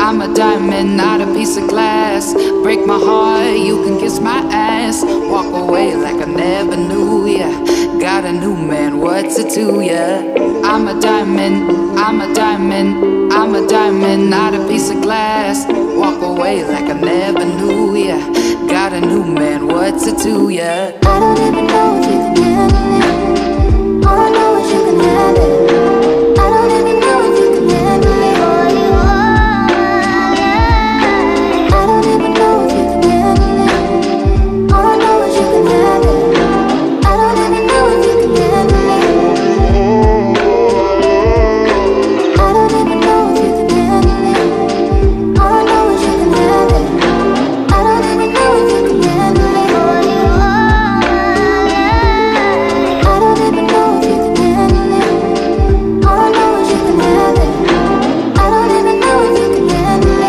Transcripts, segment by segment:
I'm a diamond, not a piece of glass. Break my heart, you can kiss my ass. Walk away like I never knew ya. Got a new man, what's it to ya? I'm a diamond, I'm a diamond, I'm a diamond, not a piece of glass. Walk away like I never knew ya. Got a new man, what's it to ya? I don't even know if you can handle it. All I know is you can have it. I don't even know if you can handle it. All you are, yeah. I don't even know if you can handle it. All I know is you can have it. I don't even know if you can handle it. I don't even know if you can handle it. All I know is you can have it. I don't even know if you can handle it. All you are, yeah. I don't even know if you can handle it. All I know is you can have it. I don't even know if you can handle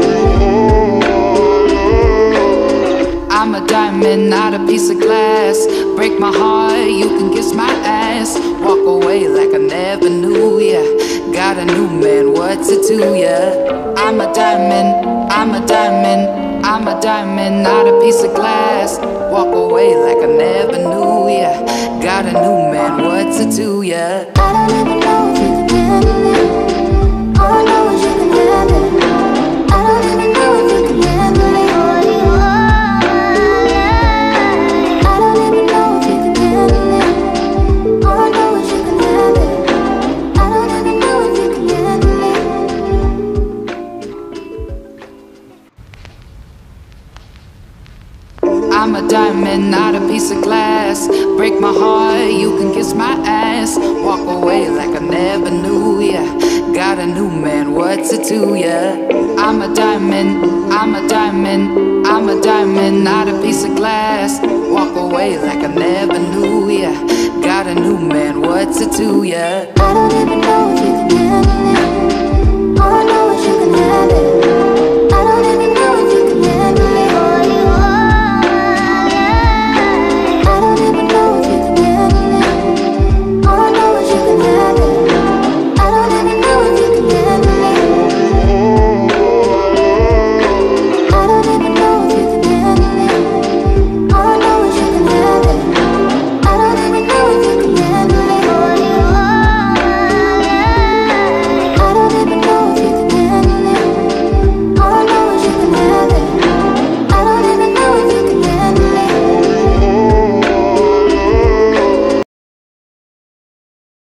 it. I'm a diamond, not a piece of glass. Break my heart, you can kiss my ass. Walk away like I never knew ya. Got a new man, what's it to ya? I'm a diamond, I'm a diamond, I'm a diamond, not a piece of glass. Walk away like I never knew ya. Got a new man, what's it to ya? I don't even know if you can handle it. All I know is you can have it. I don't even know if you can handle it. All you are, yeah. I don't even know if you can handle it. All I know is you can have it. I don't even know if you can handle it. I'm a diamond, not a piece of glass. Break my heart, you can kiss my ass. Walk away like I never knew ya. Got a new man, what's it to ya? I'm a diamond, I'm a diamond, I'm a diamond, not a piece of glass. Walk away like I never knew ya. Got a new man, what's it to ya? I don't even know if you can handle it.